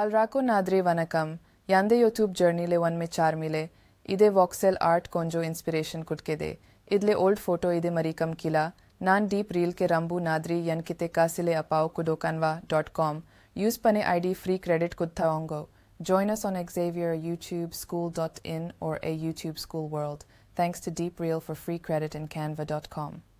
Alraco nadre vanakam, yande YouTube journey le one me char mile, ide Voxelart konjo inspiration kutkede, idle old photo ide marikam kila, nan deep reel ke rambu nadri yan kite kasile apau kudokanva.com, use pane ID free credit kudthaongo. Join us on Xavier YouTube School.in or a YouTube School World. Thanks to Deep Reel for free credit in Canva.com.